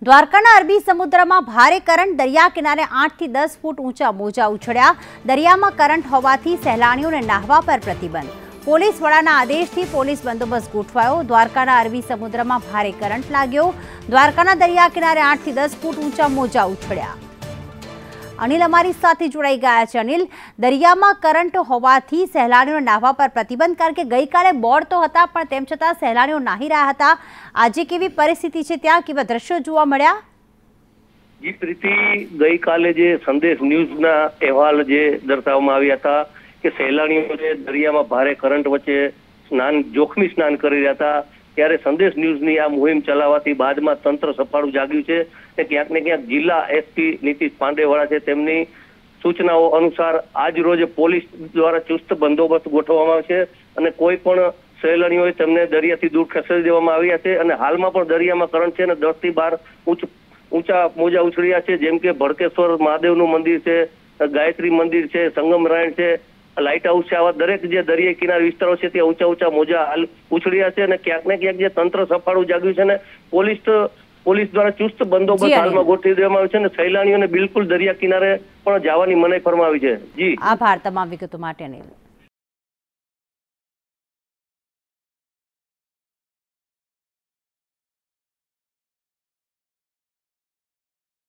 દ્વારકાના અરબી સમુદ્રમાં ભારે કરંટ, દરિયા કિનારે 8 થી 10 ફૂટ ઊંચા મોજા ઉછળ્યા। દરિયામાં કરંટ હોવાથી સહેલાણીઓને નાહવા પર પ્રતિબંધ। પોલીસ વડાના આદેશથી પોલીસ બંદોબસ્ત ગોઠવાયો। દ્વારકાના અરબી સમુદ્રમાં ભારે કરંટ લાગ્યો। દ્વારકાના દરિયા કિનારે 8 થી 10 ફૂટ ઊંચા મોજા ઉછળ્યા। અનિલ અમારી સાથે જોડાઈ ગયા છે। અનિલ, દરિયામાં કરંટ હોવાથી સહેલાણીઓ નાહવા પર પ્રતિબંધ, કારણ કે ગઈકાલે બોર્ડ તો હતા પણ તેમ છતાં સહેલાણીઓ નાહી રહ્યા હતા। આજે કેવી પરિસ્થિતિ છે, ત્યાં કેવા દ્રશ્યો જોવા મળ્યા? જી પ્રીતિ, ગઈકાલે જે સંદેશ ન્યૂઝના અહેવાલ જે દર્શાવવામાં આવ્યા હતા કે સહેલાણીઓ જે દરિયામાં ભારે કરંટ વચ્ચે જોખમી સ્નાન કરી રહ્યા હતા, ત્યારે સંદેશ ન્યૂઝની આ મુહિમ ચલાવવાથી બાદમાં તંત્ર સફાળું જાગ્યું છે કે ક્યાંક ને ક્યાંક જિલ્લા એસપી નીતિશ પાંડેવાળા છે તેમની સૂચનાઓ અનુસાર આજ રોજ પોલીસ દ્વારા ચુસ્ત બંદોબસ્ત ગોઠવવામાં આવે છે અને કોઈ પણ સહેલાણીઓ તેમને દરિયાથી દૂર ખસેડી દેવામાં આવ્યા છે। અને હાલમાં પણ દરિયામાં કરંટ છે અને 10 થી 12 ઊંચા મોજા ઉછળ્યા છે, જેમ કે ભડકેશ્વર મહાદેવનું મંદિર છે, ગાયત્રી મંદિર છે, સંગમરાયણ છે, લાઇટ હાઉસ છે, આવા દરેક જે દરિયાઈ કિનારા વિસ્તારો છે ત્યાં ઊંચા મોજા હાલ ઉછળ્યા છે અને ક્યાંક ને ક્યાંક જે તંત્ર સફાળું જાગ્યું છે ને પોલીસ દ્વારા ચુસ્ત બંદોબસ્ત હાલમાં ગોઠવી દેવામાં આવ્યો છે અને સહેલાણીઓને બિલકુલ દરિયા કિનારે પણ જવાની મનાઈ ફરમાવી છે। જી, આભાર તમામ વિગતો માટે અનિલ।